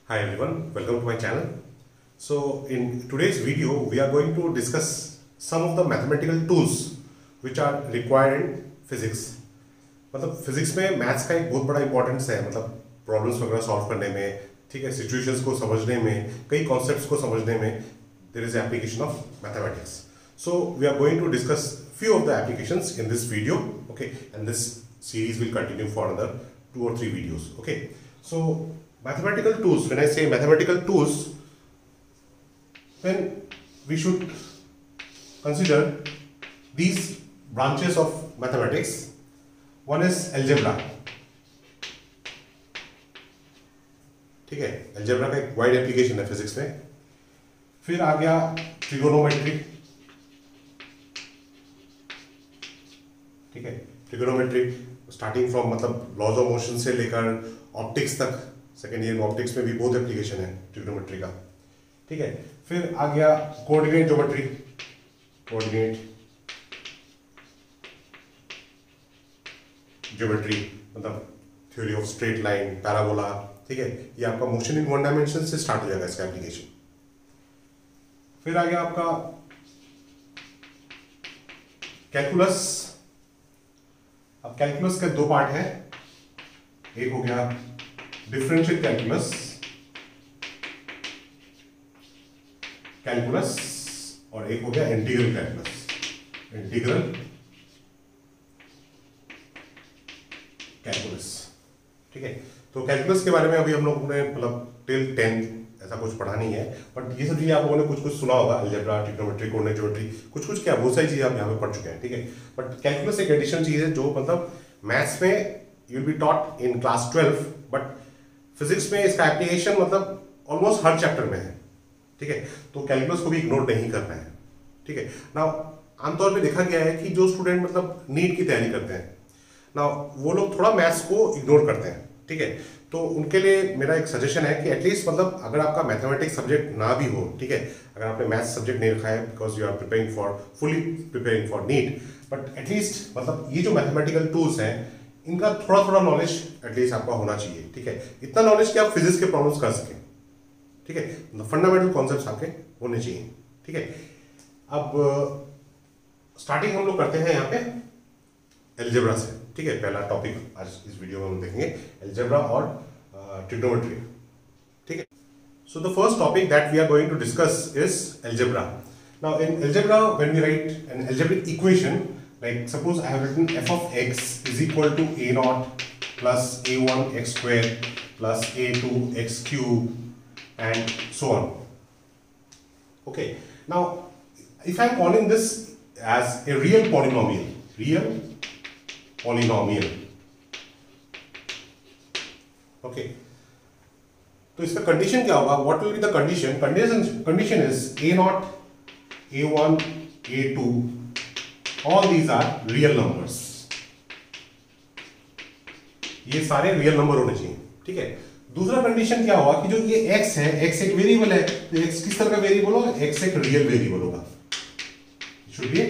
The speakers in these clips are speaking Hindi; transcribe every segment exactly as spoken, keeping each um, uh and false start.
Hi everyone, welcome to my channel. So in today's video we are going to discuss some of the mathematical tools which are required in physics. मतलब फिजिक्स में मैथ्स का एक बहुत बड़ा इंपॉर्टेंस है, मतलब प्रॉब्लम्स वगैरह सॉल्व करने में, ठीक है, सिचुएशंस को समझने में, कई कॉन्सेप्ट्स को समझने में there is application of mathematics. So we are going to discuss few of the applications in this video, okay, and this series will continue for another two or three videos, okay. So mathematical tools, when I say mathematical tools, then we should consider these branches of mathematics. One is algebra, ठीक है, algebra का एक वाइड एप्लीकेशन है फिजिक्स में. फिर आ गया ट्रिगोनोमेट्री, ठीक है, ट्रिगोनोमेट्री स्टार्टिंग फ्रॉम मतलब लॉज ऑफ मोशन से लेकर ऑप्टिक्स तक, सेकेंड ईयर ऑप्टिक्स में भी बहुत एप्लीकेशन है ट्रिगोनोमेट्री का, ठीक है. फिर आ गया कोऑर्डिनेट ज्योमेट्री, कोऑर्डिनेट ज्योमेट्री मतलब theory of straight line, parabola, ठीक है, ये आपका मोशन इन वन डायमेंशन से स्टार्ट हो जाएगा इसका एप्लीकेशन. फिर आ गया आपका कैलकुलस. अब कैलकुलस के दो पार्ट हैं, एक हो गया डिफरेंशियल कैलकुलस कैलकुलस और एक हो गया इंटीग्रल कैलकुलस, इंटीग्रल कैलकुलस, ठीक है. तो कैलकुलस के बारे में अभी हम लोगों ने मतलब टिल टेंथ ऐसा कुछ पढ़ा नहीं है, बट ये सब चीजें आप लोगों ने कुछ कुछ सुना होगा, अलजेब्रा, ट्रिग्नोमेट्री, कोऑर्डिनेट ज्योमेट्री, कुछ कुछ क्या बहुत सारी चीजें आप यहाँ पे पढ़ चुके हैं, ठीक है. बट कैलकुलस एक एडिशनल चीज है जो मतलब मैथ्स में you will be taught in class twelve, but physics में इसका एप्लीकेशन मतलब ऑलमोस्ट हर चैप्टर में है, ठीक है. तो कैलकुलस को भी इग्नोर नहीं करना है, ठीक है. नाउ आमतौर पे देखा गया है कि जो स्टूडेंट मतलब नीट की तैयारी करते हैं ना, वो लोग थोड़ा मैथ्स को इग्नोर करते हैं, ठीक है. तो उनके लिए मेरा एक सजेशन है कि एटलीस्ट मतलब अगर आपका मैथमेटिक्स सब्जेक्ट ना भी हो, ठीक है, अगर आपने मैथ्स सब्जेक्ट नहीं रखा है because you are preparing for fully preparing for NEET, but at least मतलब ये जो मैथमेटिकल टूल्स हैं इनका थोड़ा थोड़ा नॉलेज एटलीस्ट आपका होना चाहिए, ठीक है. इतना नॉलेज कि आप फिजिक्स के प्रॉब्लम्स कर सकें, ठीक है, फंडामेंटल कॉन्सेप्ट्स आपके होने चाहिए, ठीक है. अब स्टार्टिंग हम लोग करते हैं यहाँ पे अलजेब्रा से, ठीक है. पहला टॉपिक आज इस वीडियो में हम देखेंगे अलजेब्रा और ट्रिग्नोमेट्री, ठीक है. So the first topic that we are going to discuss is algebra. Now in algebra when we write an algebraic equation, like suppose I have written f of x is equal to a naught plus a one x square plus a two x cube and so on. Okay, now if I am calling this as a real polynomial, real polynomial, okay, तो इसका कंडीशन क्या होगा? What will be the condition? Condition condition is a naught, a one, a two, all these are real numbers. ये सारे रियल नंबर होने चाहिए, ठीक है. दूसरा कंडीशन क्या होगा कि जो ये x है, x एक वेरिएबल है, तो x किस तरह का वेरिएबल होगा? x एक रियल वेरिएबल होगा, शुड बी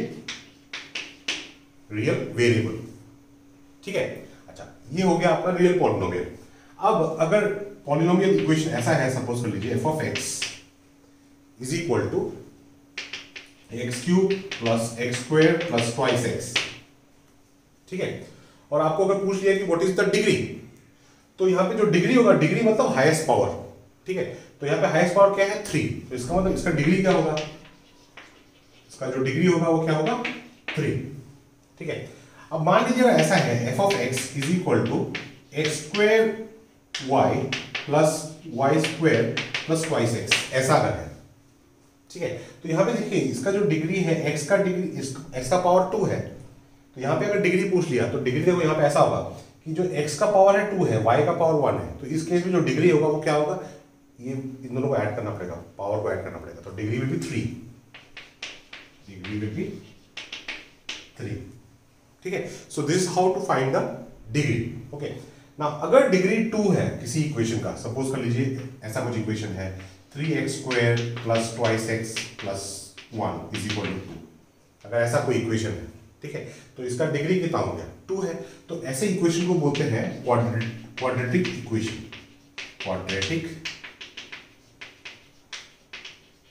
रियल वेरिएबल, ठीक है. अच्छा, ये हो गया आपका रियल पॉलिनोमियल. अब अगर पॉलिनोमियल इक्वेशन ऐसा है, सपोज कर लीजिए f of x is equal to x cube plus x square plus twice x, ठीक है. और आपको अगर पूछ लिया कि व्हाट इज द डिग्री, तो यहाँ पे जो डिग्री होगा, डिग्री मतलब हाईएस्ट पावर, ठीक है. तो यहाँ पे हाईएस्ट पावर क्या है? थ्री. तो इसका मतलब इसका डिग्री क्या होगा? इसका जो डिग्री होगा वो क्या होगा? थ्री, ठीक है. अब मान लीजिएगा ऐसा है f of x is equal to x square y plus y square plus twice x, ऐसा अगर है, ठीक है. तो यहाँ पे देखिए इसका जो डिग्री है, x का डिग्री, x का पावर टू है, तो यहाँ पे अगर डिग्री पूछ लिया तो डिग्री देखो यहाँ पे ऐसा होगा कि जो x का पावर है टू है, y का पावर वन है, तो इस केस में जो डिग्री होगा वो क्या होगा? ये इन दोनों को ऐड करना पड़ेगा, पावर को ऐड करना पड़ेगा, तो degree will be three, degree will be three, ठीक है. So this how to find the degree. Okay, now अगर डिग्री टू है किसी इक्वेशन का, सपोज कर लीजिए ऐसा कुछ इक्वेशन है three x square plus twice x plus one is equal to two, अगर ऐसा कोई इक्वेशन है, ठीक है, तो इसका डिग्री कितना हो गया? टू है. तो ऐसे इक्वेशन को बोलते हैं क्वाड्रेटिक इक्वेशन, क्वाड्रेटिक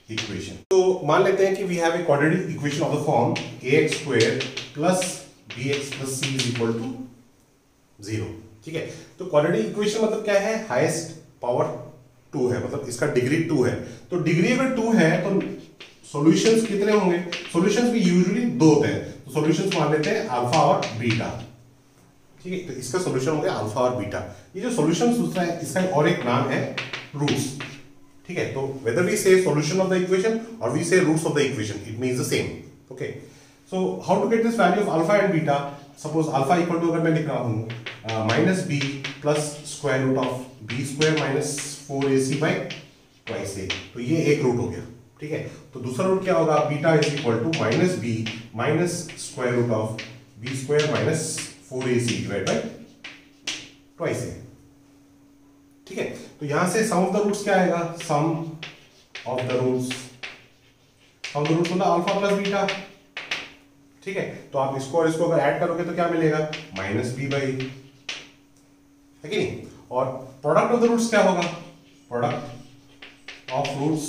इक्वेशन। तो मान लेते हैं कि we have a quadratic equation of the form a x square plus b x plus c is equal to zero. ठीक है, तो क्वाड्रेटिक इक्वेशन मतलब क्या है, हाईएस्ट पावर टू है, मतलब इसका डिग्री टू है। तो डिग्री अगर टू है तो सॉल्यूशंस कितने होंगे, सॉल्यूशंस भी यूजुअली दो होते हैं, तो सॉल्यूशंस मान लेते हैं अल्फा और बीटा। ठीक है, तो इसका सॉल्यूशन हो गया अल्फा और बीटा। ये जो सॉल्यूशंस होता है इसका और एक नाम है रूट्स। ठीक है, तो whether we say solution of the equation और we say roots of the equation, it means the same. Okay, so how to get this value of alpha and beta. Suppose alpha equal to, अगर मैं लिख रहा हूं minus b plus square root of b square minus four a c by twice a, तो ये एक रूट हो गया। ठीक है, तो दूसरा रूट क्या होगा, beta is equal to minus b minus square root of b square minus four a c divide by twice a. ठीक है, तो यहां से सम ऑफ द रूट्स क्या आएगा, sum of the roots, sum of the roots होता है अल्फा प्लस बीटा। ठीक है, तो आप इसको और इसको अगर ऐड करोगे तो क्या मिलेगा, माइनस बी बाई, है कि नहीं। और प्रोडक्ट ऑफ द रूट्स क्या होगा, प्रोडक्ट ऑफ रूट्स,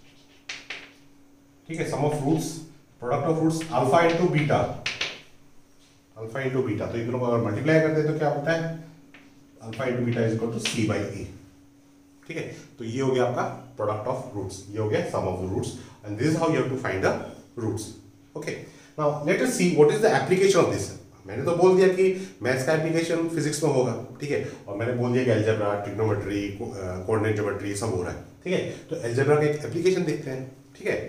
ठीक है, sum of roots, product of roots alpha into beta, alpha into beta, तो इनको अगर मल्टीप्लाई करते हैं तो क्या होता है, alpha into beta is equal to c by a. ठीक है, तो ये हो गया आपका प्रोडक्ट ऑफ रूट्स, ये हो गया sum of the roots, and this is how you have to find the roots. Okay, now let us see what is the application of this. मैंने तो बोल दिया कि मैथ्स का एप्लीकेशन फिजिक्स में होगा। ठीक है, और मैंने बोल दिया कि अलजेब्रा, ट्रिग्नोमेट्री, कोऑर्डिनेट ज्योमेट्री सब हो रहा है। ठीक है, तो अलजेब्रा का एक एप्लीकेशन देखते हैं। ठीक है,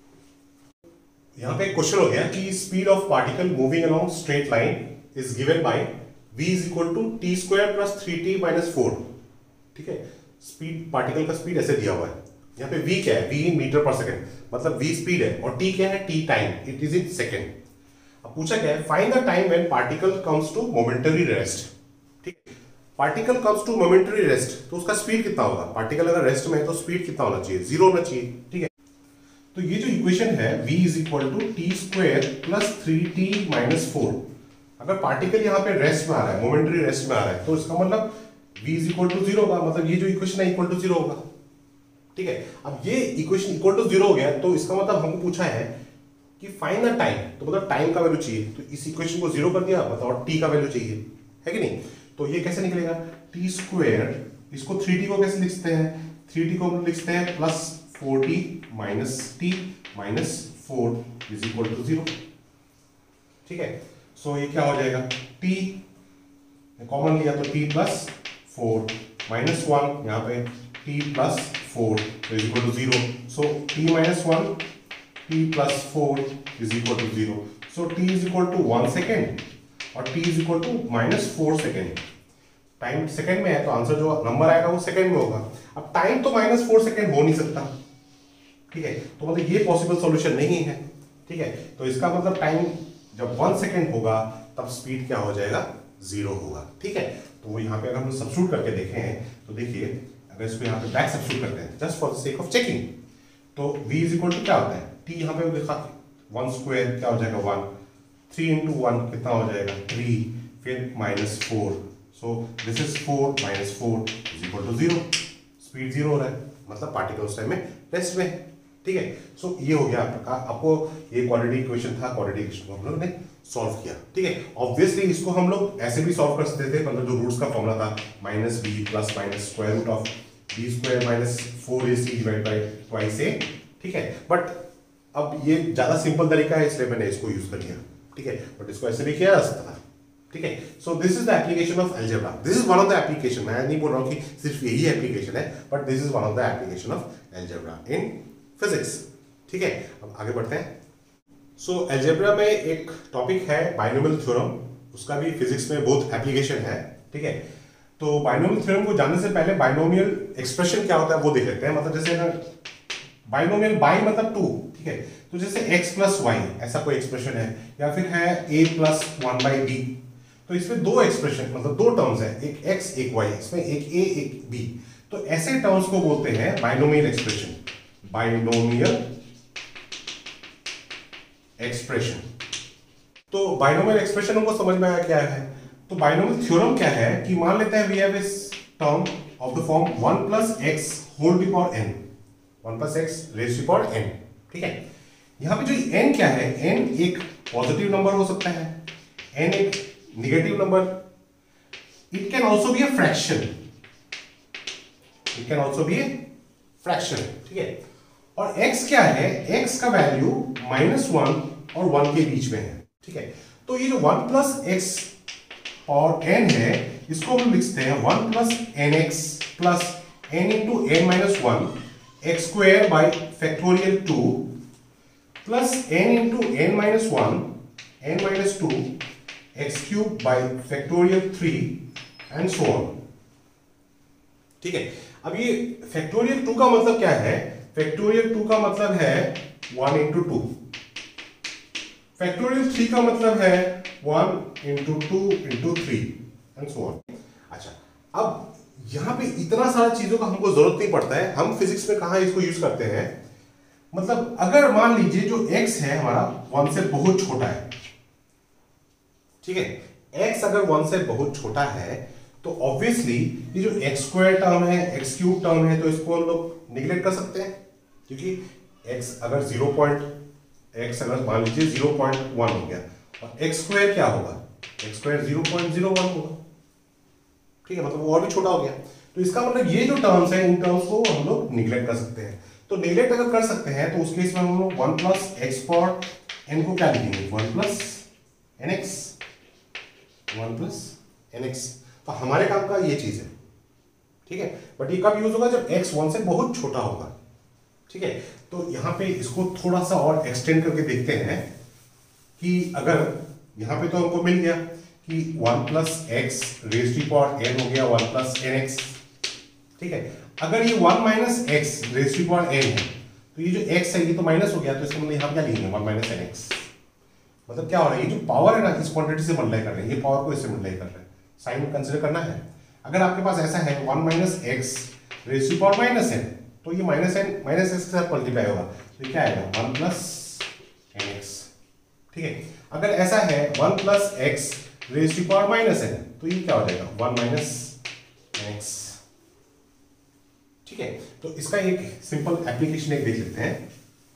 यहां पे एक क्वेश्चन हो गया कि speed of particle moving along straight line is given by v is equal to t square plus three t minus four. ठीक है, स्पीड, पार्टिकल का स्पीड ऐसे दिया हुआ है। यहाँ पे v क्या है, v in metre per second, मतलब v स्पीड है, और t क्या है, t time, it is in second. अब पूछा क्या है, find the time when particle comes to momentary rest. ठीक है, particle comes to momentary rest, तो उसका स्पीड कितना होगा, पार्टिकल अगर रेस्ट में है तो स्पीड कितना होना चाहिए, जीरो होना चाहिए। ठीक है, तो ये जो इक्वेशन है v is equal to t square plus three t minus four, अगर पार्टिकल यहाँ पे रेस्ट में आ रहा है, मोमेंटरी रेस्ट में आ रहा है, तो इसका मतलब v is equal to zero होगा, मतलब ये जो इक्वेशन है इक्वल टू जीरो होगा। ठीक है, अब ये इक्वेशन इक्वल टू जीरो हो गया, तो इसका मतलब हमको पूछा है कि फाइंड द टाइम, तो मतलब टाइम का वैल्यू चाहिए, तो इस इक्वेशन को जीरो कर दिया, मतलब t का वैल्यू चाहिए, है कि नहीं। तो ये कैसे निकलेगा, टी स्क्वायर, इसको थ्री टी को कैसे लिखते हैं, थ्री टी को हम लिखते हैं plus four t minus t minus four is equal to zero. ठीक है, सो so, ये क्या हो जाएगा, t कॉमन लिया तो t plus four minus one, यहाँ पे t plus four is equal to zero. So t minus one, t plus four is equal to zero. So t is equal to one second और t is equal to minus four second. Time second में है तो आंसर जो नंबर आएगा वो सेकेंड में होगा। अब टाइम तो माइनस फोर सेकेंड हो नहीं सकता। ठीक है, तो मतलब ये पॉसिबल सॉल्यूशन नहीं है। ठीक है, तो इसका मतलब टाइम जब वन सेकेंड होगा तब स्पीड क्या हो जाएगा, जीरो होगा। ठीक है, तो वो यहाँ पे अगर हम सब्स्टिट्यूट करके देखें तो देखिए, अगर इसको यहाँ पे बैक सब्स्टिट्यूट करते हैं just for the sake of checking, तो v इज इक्वल टू क्या होता है, t यहाँ पे लिखा वन स्क्वायर क्या हो जाएगा वन, थ्री इंटू वन कितना हो जाएगा थ्री, फिर minus four, so this is four minus four is equal to zero. Speed zero हो रहा है, मतलब पार्टिकल उस टाइम में रेस्ट में। ठीक है, सो so, ये हो गया आपका, आपको ये क्वाड्रेटिक इक्वेशन था, क्वाड्रेटिक इक्वेशन को हम लोग ने सॉल्व किया। ठीक है, ऑब्वियसली इसको हम लोग ऐसे भी सॉल्व कर सकते थे, मतलब जो रूट्स का फॉर्मूला था minus b plus minus square root of b square minus four a c divide by twice a. ठीक है, बट अब ये ज्यादा सिंपल तरीका है इसलिए मैंने इसको यूज कर लिया। ठीक है, बट इसको ऐसे भी किया जा सकता था। ठीक है, so this is the application of algebra, this is one of the application. मैं नहीं बोल रहा हूँ कि सिर्फ यही एप्लीकेशन है, but this is one of the application of algebra in physics. ठीक है, अब आगे बढ़ते हैं। सो so, अलजेब्रा में एक टॉपिक है बाइनोमियल थ्योरम, उसका भी फिजिक्स में बहुत एप्लीकेशन है। ठीक है, तो बाइनोमियल थ्योरम को जानने से पहले बाइनोमियल एक्सप्रेशन क्या होता है वो देख लेते हैं। मतलब जैसे ना बाइनोमियल बाई मतलब टू। ठीक है, तो जैसे x प्लस वाई ऐसा कोई एक्सप्रेशन है, या फिर है a plus one by b, तो इसमें दो एक्सप्रेशन मतलब दो टर्म्स है, एक x एक y, इसमें एक a एक b, तो ऐसे टर्म्स को बोलते हैं बाइनोमियल एक्सप्रेशन, बाइनोमियल एक्सप्रेशन। तो बाइनोमियल एक्सप्रेशन हमको समझ में आया क्या है। तो बाइनोमियल थ्योरम क्या है कि मान लेते हैं we have this term of the form one plus x whole to power n, one plus x raise to power n, ठीक है। यहाँ पे जो एन क्या है, एन एक पॉजिटिव नंबर हो सकता है, एन एक negative number, it can also be a fraction, it can also be a fraction, ठीक है। और x क्या है, x का वैल्यू माइनस वन और वन के बीच में है, ठीक है। तो ये जो वन प्लस एक्स और n है, इसको हम लिखते हैं one plus n x plus n into n minus one x square by factorial two plus n into n minus one n minus two x cube by factorial three and so on, ठीक है। अब ये फैक्टोरियल टू का मतलब क्या है, फैक्टोरियल टू का मतलब है one into two, factorial three का मतलब है one into two into three and so on. अच्छा, अब यहां पे इतना सारा चीजों का हमको जरूरत नहीं पड़ता है, हम फिजिक्स में कहां इसको यूज करते हैं, मतलब अगर मान लीजिए जो x है हमारा वन से बहुत छोटा है, ठीक है, x अगर वन से बहुत छोटा है तो ऑब्वियसली ये जो एक्स स्क्वायर टर्म है, एक्स क्यूब टर्म है, तो इसको हम लोग निगलेक्ट कर सकते हैं, क्योंकि x अगर जीरो पॉइंट x अगर मान लीजिए जीरो पॉइंट वन हो गया और एक्स स्क्वायर क्या होगा, x square zero point zero one होगा, ठीक है, मतलब वो और भी छोटा हो गया। तो इसका मतलब ये जो टर्म्स है, इन टर्म्स को हम लोग निगलेक्ट कर सकते हैं। तो निगलेक्ट अगर कर सकते हैं तो उस केस में हम लोग one plus x power n को क्या लिखेंगे, one plus n x, one plus n x. तो हमारे काम का ये चीज है, ठीक है। बट ये कब यूज होगा, जब x वन से बहुत छोटा होगा, ठीक है। तो यहाँ पे इसको थोड़ा सा और एक्सटेंड करके देखते हैं कि अगर यहाँ पे तो हमको मिल गया कि one plus x raise to power n हो गया वन प्लस एन एक्स, ठीक है। अगर ये one minus x raise to power n है तो ये जो x है ये तो माइनस हो गया, तो इसका मतलब यहाँ क्या लिखेंगे, वन माइनस एन एक्स। मतलब क्या हो रहा है, ये जो पावर है ना इस क्वांटिटी से मल्टीप्लाई कर रहे हैं, ये पावर को इससे मल्टीप्लाई कर रहे हैं, साइन कंसीडर करना है। अगर आपके पास ऐसा है one minus x raise to power minus n, तो ये माइनस एन माइनस एक्स के साथ मल्टीप्लाई होगा, तो क्या आएगा वन प्लस एन एक्स, ठीक है। अगर ऐसा है one plus x raise to power minus n, तो ये क्या हो जाएगा वन माइनस एन एक्स, ठीक है। तो इसका एक सिंपल एप्लीकेशन एक देख लेते हैं।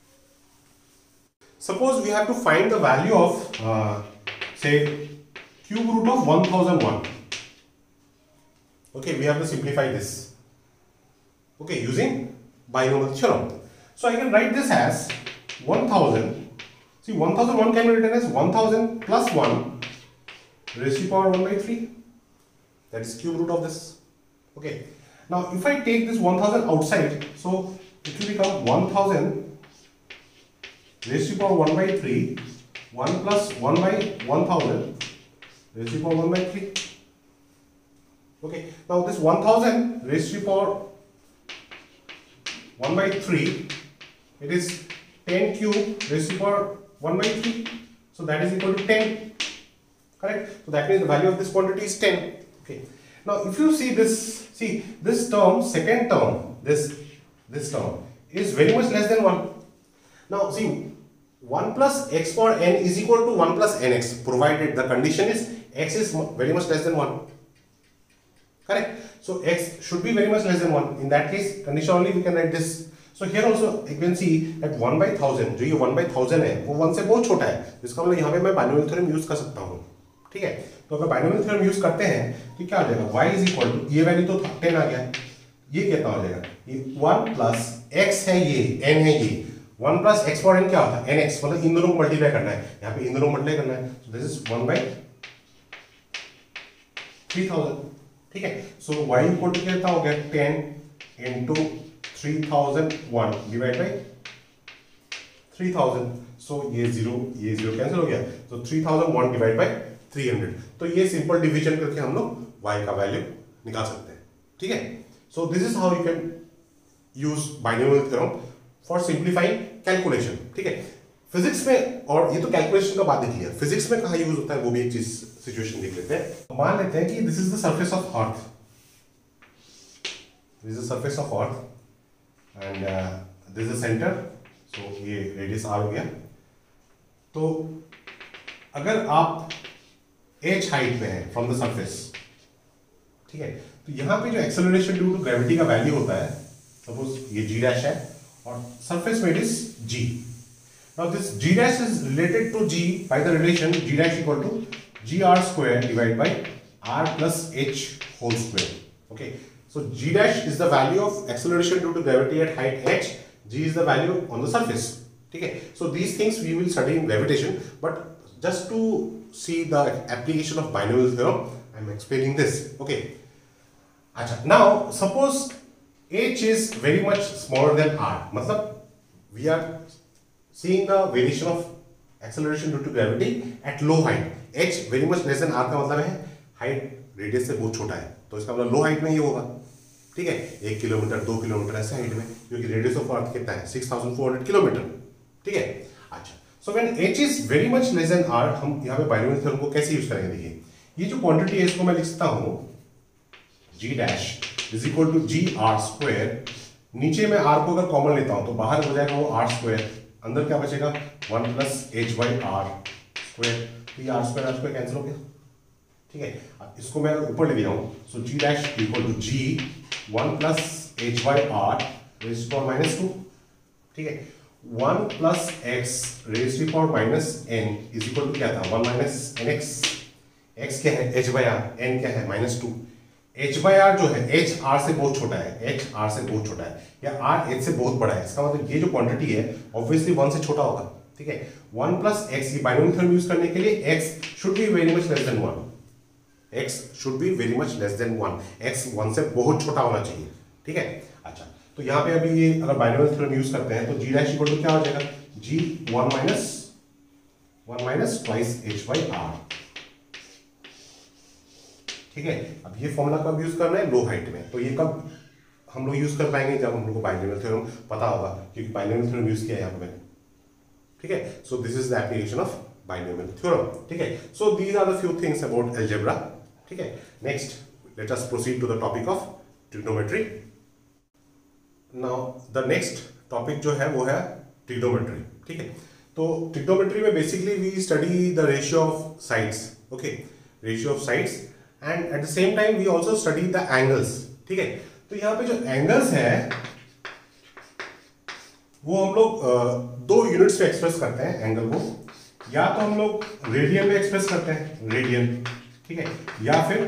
Suppose we have to find the value of say cube root of one thousand one. Okay, we have to simplify this. Okay, using binomial theorem. So I can write this as one thousand. See, one thousand one can be written as one thousand plus one raised to power one by three. That is cube root of this. Okay. Now, if I take this one thousand outside, so it will become one thousand raised to power one by three, one plus one by one thousand. Raised to power one by three. Okay. Now this one thousand raised to power one by three, it is ten cube raised to power one by three. So that is equal to ten. Correct. So that means the value of this quantity is ten. Okay. Now if you see this, see this term, second term, this this term is very much less than one. Now see, one plus x power n is equal to one plus nx, provided the condition is x is very much less than one. Correct. So x should be very much less than one. In that case, condition only we can write this. So here also you can see that one by thousand, जो ये one by thousand है, वो one से बहुत छोटा है, जिसका मतलब यहाँ पे मैं बाइनोमियल थ्योरम यूज कर सकता हूँ, ठीक है। तो अगर बाइनोमियल थ्योरम यूज करते हैं तो क्या हो जाएगा, y is equal to, ये वैल्यू तो टेन आ गया, ये कितना हो जाएगा, ये वन प्लस x है, ये n है, ये one plus x power n क्या होता है, nx, मतलब इन दोनों को मल्टीप्लाई करना है, यहाँ पे इन दोनों को मल्टीप्लाई करना है, so this is one by three thousand, ठीक है। सो y इक्वल टू कितना हो गया, ten into three thousand one divide by three thousand, so ये जीरो ये जीरो कैंसिल हो गया, तो three thousand one divide by three hundred. तो ये सिंपल डिवीजन करके हम लोग y का वैल्यू निकाल सकते हैं, ठीक है। So this is how you can use binomial theorem for simplifying calculation, ठीक है। फिजिक्स में, और ये तो कैलकुलेशन का बात देख लिया, फिजिक्स में कहाँ यूज होता है वो भी एक चीज सिचुएशन देख लेते हैं। मान लेते हैं कि this is the surface of earth, this is the surface of earth and this is the centre, so ये रेडियस आर हो गया। तो अगर आप h हाइट में है फ्रॉम द सरफेस, ठीक है, तो यहाँ पे जो एक्सेलरेशन ड्यू टू ग्रेविटी का वैल्यू होता है, सपोज ये g डैश है और सरफेस में it is g. Now this g dash is related to g by the relation g dash equal to gr square divided by r plus h whole square. Okay, so g dash is the value of acceleration due to gravity at height h, g is the value on the surface. Okay, so these things we will study in gravitation, but just to see the application of binomial theorem, I am explaining this. Okay, अच्छा, now suppose h is very much smaller than r, मतलब we are seeing the variation of acceleration due to gravity at low height. h very much less than r का मतलब है हाइट रेडियस से बहुत छोटा है, तो इसका मतलब लो हाइट में ही होगा. ठीक है, एक किलोमीटर दो किलोमीटर ऐसे हाइट में, क्योंकि रेडियस ऑफ अर्थ कितना है six thousand four hundred kilometre. ठीक है, अच्छा, so when h is very much less than r, हम यहाँ पे बाइनोमियल थ्योरम को कैसे यूज करेंगे. देखिए, ये जो क्वांटिटी है इसको मैं लिख सकता हूँ g dash is equal to g r square. नीचे में r को अगर कॉमन लेता हूँ तो बाहर हो जाएगा वो r स्क्वायर, अंदर क्या बचेगा one plus h by r square. तो ये r square r square cancel हो गया. ठीक है, अब इसको मैं ऊपर ले लिया हूँ, so g dash equal to g one plus h by r raise to power minus two. ठीक है, one plus x raise to power minus n is equal to क्या था one minus n x. X क्या है एच बाई आर, एन क्या है minus two. H by r जो है एच आर से बहुत छोटा है, एच आर से बहुत छोटा है, या आर एच से बहुत बड़ा है. इसका मतलब ये जो क्वांटिटी है ऑब्वियसली वन से छोटा होगा. ठीक है, वन प्लस एक्स की बाइनोमियल थ्योरम यूज करने के लिए x should be very much less than one. X should be very much less than one. X one से बहुत छोटा होना चाहिए. ठीक है, अच्छा, तो यहाँ पे अभी ये अगर बाइनोमियल थ्योरम यूज करते हैं तो जी डैश इक्वल टू क्या हो जाएगा g one minus one minus twice h by r. ठीक है, अब ये फॉर्मूला कब यूज करना है लो हाइट में, तो ये कब हम लोग यूज कर पाएंगे जब हम लोग को बाइनोमियल थ्योरम पता होगा, क्योंकि बाइनोमियल थ्योरम यूज किया है यहाँ पे मैंने. ठीक है, so this is the application of binomial theorem. ठीक है, so these are the few things about algebra. ठीक है, next let us proceed to the topic of trigonometry. Now the next topic जो है वो है ट्रिग्नोमेट्री. ठीक है, तो ट्रिग्नोमेट्री में basically we study the ratio of sides. Okay, ratio of sides, and at the same time we also study the angles. ठीक है, तो यहाँ पे जो एंगल्स है वो हम लोग दो यूनिट्स में एक्सप्रेस करते हैं एंगल को. या तो हम लोग रेडियन में एक्सप्रेस करते हैं, रेडियन. ठीक है, या फिर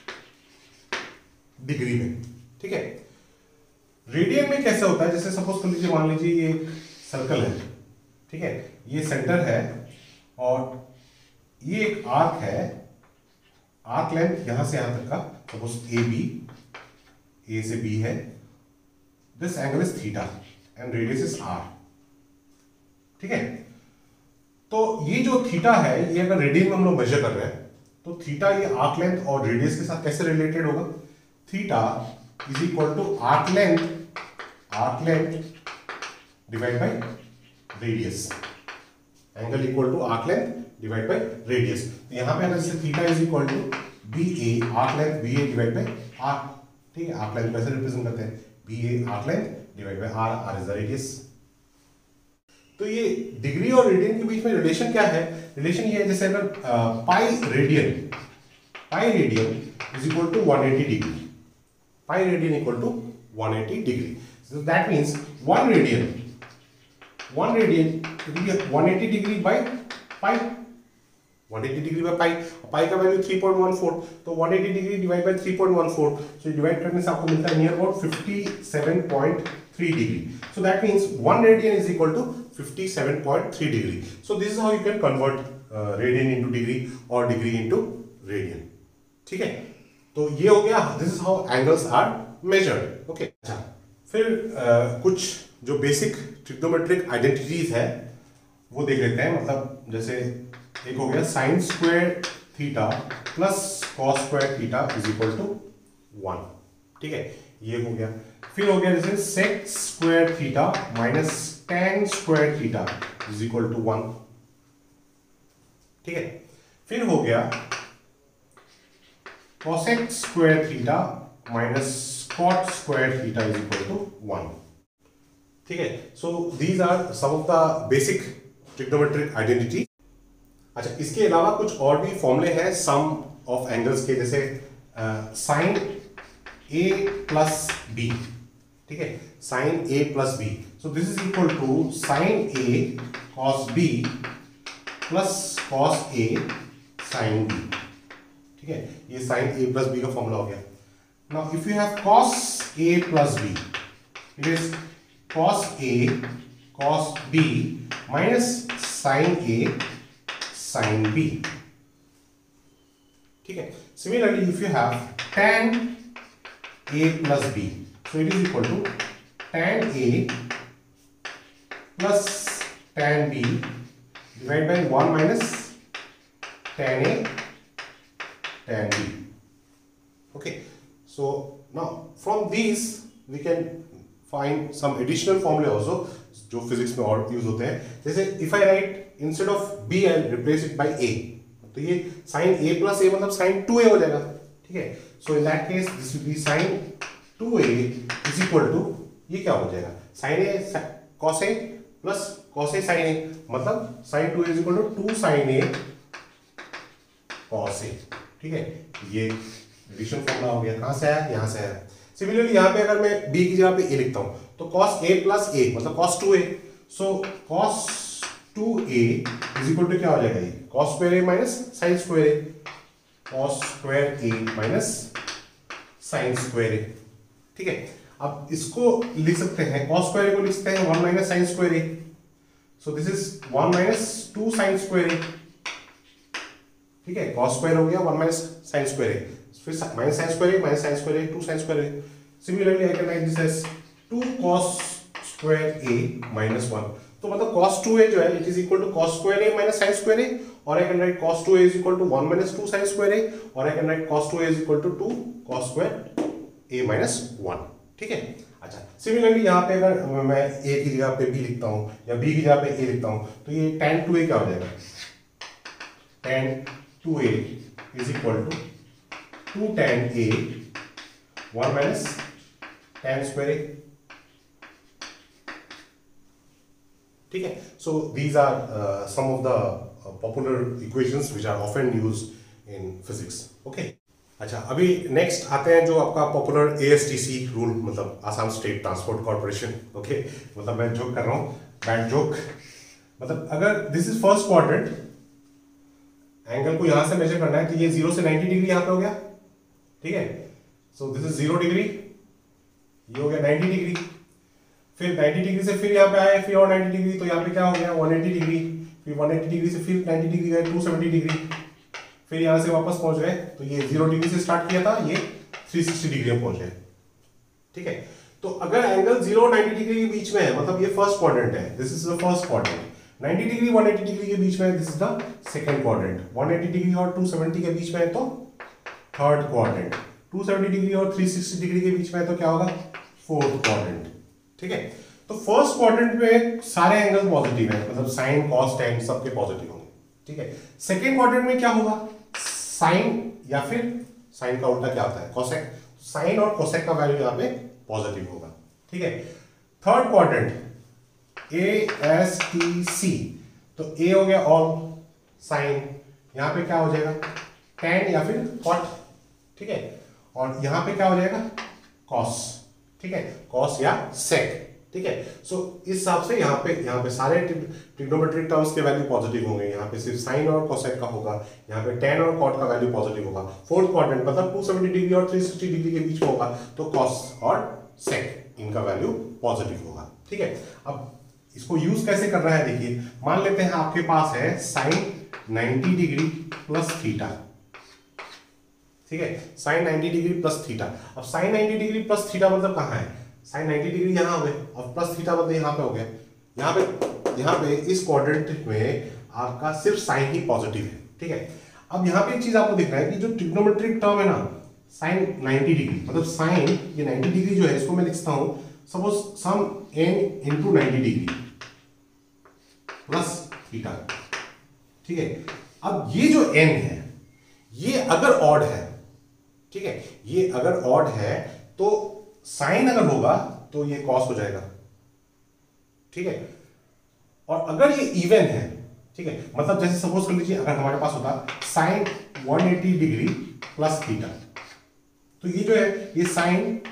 डिग्री में. ठीक है, रेडियन में कैसे होता है, जैसे सपोज कर लीजिए, मान लीजिए ये एक सर्कल है. ठीक है, ये सेंटर है और ये एक आर्क है. आर्क लेंथ यहां से यहां तक का सपोज ए बी, ए से बी है. This angle is theta and radius is r. ठीक है, तो ये जो थीटा है ये अगर रेडियन में हम लोग मेजर कर रहे हैं तो थीटा ये आर्क लेंथ और रेडियस के साथ कैसे रिलेटेड होगा. Theta is equal to arc length arc length divide by radius. Angle equal to arc length divide by radius. तो यहां पे अगर जैसे theta is equal to B A arc length B A divide by r. ठीक है, आर्क लेंथ कैसे रिप्रेजेंट करते हैं B A arc length divide by r, r is the radius. तो ये डिग्री और रेडियन के बीच में रिलेशन क्या है, रिलेशन ये है जैसे अगर pi radian pi radian is equal to one eighty degree. Pi radian equal to one eighty degree. So that means one radian one radian it will be one eighty degree by pi. One eighty degree by pi, pi का value three point one four, तो one eighty degree divide by three point one four, so डिवाइड करने से आपको मिलता है near about fifty seven point three degree. So that means one radian is equal to fifty seven point three degree. So this is how you can convert radian into degree और डिग्री इनटू रेडियन. ठीक है, तो ये हो गया, this is how angles are measured. Okay, अच्छा, फिर uh, कुछ जो बेसिक ट्रिग्नोमेट्रिक आइडेंटिटीज है वो देख लेते हैं. मतलब जैसे एक हो गया sine square theta plus cos square theta is equal to one. ठीक है, ये हो गया. फिर हो गया जैसे sec square theta minus tan square theta is equal to one. ठीक है, फिर हो गया cosec square theta minus cot square theta is equal to one. ठीक है, so these are some of the basic trigonometric identity. अच्छा, इसके अलावा कुछ और भी फॉर्मूले हैं सम ऑफ एंगल्स के, जैसे साइन ए प्लस बी. ठीक है, sine a plus b, so this is equal to sine a cos b plus cos a sine b, ठीक है, ये साइन ए प्लस बी का फॉर्मूला हो गया। Now if you have cos a plus b, it is cos a cos b minus sine a sine b, ठीक है। Similarly if you have tan a plus b, so it is equal to tan a plus tan b divided by one minus tan a tan b, okay। So now from these we can find some additional formula also जो फिजिक्स में और यूज होते हैं, जैसे if I write instead of b I replace it by a, तो ये साइन a प्लस a मतलब साइन टू ए हो जाएगा, ठीक है। So in that case this will be sine two a is equal to, ये क्या हो जाएगा, sine a cos a plus cos a sine a, मतलब sine two a is equal to two sine a cos a, ठीक है। ये एडिशन फॉर्मूला हो गया, कहां से आया, यहां से आया। सिमिलरली यहां पे अगर मैं b की जगह पे a लिखता हूं तो कॉस a प्लस a मतलब cos two a, so cos two a is equal to क्या हो जाएगा, ये cos square a minus sine square a, cos square a minus sine square a, ठीक है। अब इसको लिख सकते हैं, कॉस स्क्वायर ए को लिख सकते हैं one minus sine square a, so this is one minus two sine square a, ठीक है। कॉस स्क्वायर हो गया one minus sine square a, फिर minus sine square a minus sine square a two sine square a. Similarly I can write this as two cos square a minus one, तो मतलब cos टू ए जो है it is equal to cos square a minus sin square a, और I can write cos two a is equal to one minus two sin square a, और I can write cos two a is equal to two cos square a minus one, ठीक है। अच्छा, सिमिलरली यहाँ पे अगर मैं a की जगह पे b लिखता हूँ या b की जगह पे a लिखता हूँ तो ये tan टू ए क्या हो जाएगा, tan two a is equal to two tan a one minus tan square a, ठीक है। So these are some of the popular equations which are often used in physics, okay. अच्छा, अभी नेक्स्ट आते हैं जो आपका popular A S T C rule, मतलब Assam state transport corporation, okay. मतलब मैं जोक कर रहा हूँ, बैड जोक। मतलब अगर this is first quadrant, angle को यहां से मेजर करना है तो ये जीरो से नाइन्टी डिग्री यहां पे हो गया, ठीक है। So this is zero degree, ये हो गया नाइन्टी डिग्री, फिर नाइन्टी डिग्री से फिर यहाँ पे आए, फिर और नाइन्टी डिग्री, तो यहाँ पे क्या हो गया वन एटी डिग्री, फिर वन एटी डिग्री से फिर नाइन्टी डिग्री गए टू सेवेंटी डिग्री, फिर यहाँ से वापस पहुंच गए, तो ये जीरो डिग्री से स्टार्ट किया था, ये थ्री सिक्सटी डिग्री में पहुंच गए, ठीक है। तो अगर एंगल जीरो नाइन्टी डिग्री के बीच में है, मतलब ये फर्स्ट क्वाड्रेंट है, this is the first quadrant, ninety degree one eighty degree के बीच में है, this is the second quadrant, one eighty degree और टू सेवेंटी के बीच में है तो third quadrant, two seventy degree और थ्री सिक्सटी डिग्री के बीच में है तो क्या होगा, फोर्थ क्वाड्रेंट, ठीक है। तो फर्स्ट क्वाड्रेंट में सारे एंगल पॉजिटिव है, मतलब साइन कॉस टेन सबके पॉजिटिव होंगे, ठीक है। सेकंड क्वाड्रेंट में क्या होगा, साइन या फिर साइन का उल्टा क्या होता है, कोसेक, साइन और कोसेक का वैल्यू यहाँ पे पॉजिटिव होगा, ठीक है। Third quadrant A S T C, तो ए हो गया ऑल, साइन यहाँ पे क्या हो जाएगा टेन या फिर कॉट, ठीक है, और यहाँ पे क्या हो जाएगा कॉस, ठीक है, कॉस या सेक, ठीक है। सो so, इस हिसाब से यहाँ पे यहाँ पे सारे ट्रिग्नोमेट्रिक टर्म्स के वैल्यू पॉजिटिव होंगे, यहाँ पे सिर्फ साइन और कोसेक का होगा, यहाँ पे टेन और कॉट का वैल्यू पॉजिटिव होगा। फोर्थ क्वाड्रेंट मतलब टू सेवेंटी डिग्री और थ्री सिक्सटी डिग्री के बीच में होगा तो कॉस और सेक इनका वैल्यू पॉजिटिव होगा, ठीक है। अब इसको यूज कैसे कर रहा है देखिए, मान लेते हैं आपके पास है sine ninety degree plus theta, ठीक है, sine ninety degree plus theta. अब sine ninety degree plus theta मतलब कहाँ है, साइन नाइन्टी डिग्री यहाँ हो गए और प्लस थीटा मतलब यहाँ पे हो गया, यहाँ पे यहाँ पे इस क्वाड्रेंट में आपका सिर्फ साइन ही पॉजिटिव है, ठीक है। अब यहाँ पे एक चीज आपको दिख रहा है कि जो ट्रिग्नोमेट्रिक टर्म है ना साइन नाइन्टी डिग्री, मतलब साइन ये नाइन्टी डिग्री जो है इसको मैं लिखता हूं suppose some n into ninety degree plus theta, ठीक है। अब ये जो एन है ये अगर ऑड है, ठीक है, ये अगर ऑड है तो साइन अगर होगा तो ये कॉस हो जाएगा, ठीक है। और अगर ये इवन है, ठीक है, मतलब जैसे सपोज कर लीजिए अगर हमारे पास होता sine one eighty degree plus theta, तो ये जो है ये sine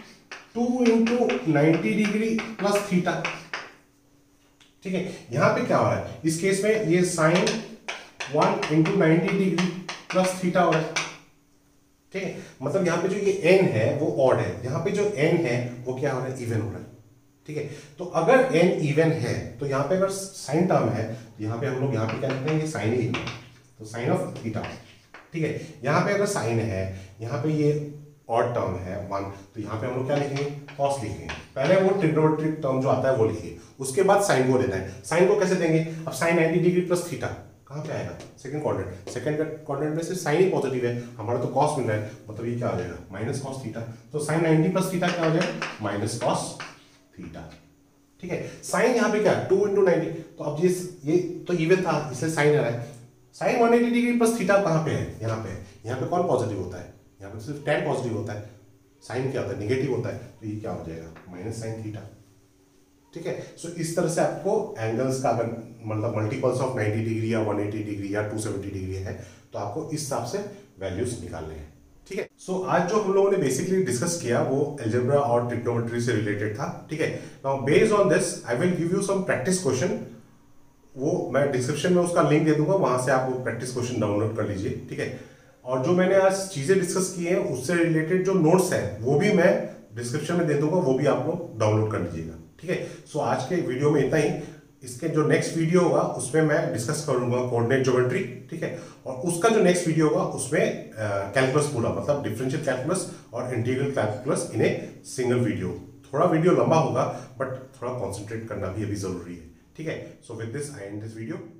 two into ninety degree plus theta. ठीक है, यहां पे क्या हो रहा है इस केस में, ये sine one into ninety degree plus theta हो रहा है। ठीक है, मतलब यहाँ पे जो ये एन है वो ऑड है, यहाँ पे जो एन है वो क्या हो रहा है, इवन हो रहा है। ठीक है, तो अगर एन इवन है तो यहाँ पे अगर साइन टर्म है तो यहाँ पे हम लोग यहाँ पे क्या लिखते हैं, ये साइन ही है, तो साइन ऑफ थीटा। ठीक है, यहाँ पे अगर साइन है, यहाँ पे ये ऑड टर्म है वन, तो यहाँ पे हम लोग क्या लिखेंगे, कॉस लिखेंगे। पहले वो ट्रिग्नोमेट्रिक टर्म जो आता है वो लिखिए, उसके बाद साइन को लेना है। साइन को कैसे देंगे, अब sine ninety degree plus theta कहाँ पे आएगा, सेकंड क्वाड्रेंट। सेकंड क्वाड्रेंट में से साइन ही पॉजिटिव है, हमारा तो कॉस मिल रहा है, मतलब ये क्या आ जाएगा, माइनस कॉस थीटा। तो साइन नाइन्टी प्लस थीटा क्या हो जाएगा, माइनस कॉस थीटा। ठीक है, साइन यहाँ पे क्या है, टू इंटू नाइन्टी, तो अब ये ये तो इवन था इसलिए साइन आ रहा है। Sine one eighty degree plus theta कहाँ पे है, यहाँ पे। यहाँ पे कौन पॉजिटिव होता है, यहाँ पे सिर्फ टेन पॉजिटिव होता है, साइन क्या होता है, निगेटिव होता है, तो ये क्या हो जाएगा, माइनस साइन थीटा। ठीक है, सो इस तरह से आपको एंगल्स का अगर मतलब मल्टीपल्स ऑफ नाइन्टी डिग्री या वन एटी डिग्री या टू सेवेंटी डिग्री है तो आपको इस हिसाब से वैल्यूज निकालने हैं। ठीक है, सो so, आज जो हम लोगों ने बेसिकली डिस्कस किया वो अलजेब्रा और ट्रिग्नोमेट्री से रिलेटेड था। ठीक है, now based on this I will give you some practice question, वो मैं डिस्क्रिप्शन में उसका लिंक दे दूंगा, वहां से आप वो प्रैक्टिस क्वेश्चन डाउनलोड कर लीजिए। ठीक है, और जो मैंने आज चीजें डिस्कस की हैं उससे रिलेटेड जो नोट्स हैं वो भी मैं डिस्क्रिप्शन में दे दूंगा, वो भी आप लोग डाउनलोड कर लीजिएगा। ठीक है, सो so, आज के वीडियो में इतना ही। इसके जो नेक्स्ट वीडियो होगा उसमें मैं डिस्कस करूंगा कोऑर्डिनेट ज्योमेट्री। ठीक है, और उसका जो नेक्स्ट वीडियो होगा उसमें कैलकुलस पूरा मतलब डिफरेंशियल कैलकुलस और integral calculus in a single video. थोड़ा वीडियो लंबा होगा बट थोड़ा कॉन्सेंट्रेट करना भी अभी जरूरी है। ठीक है, so with this I end this video.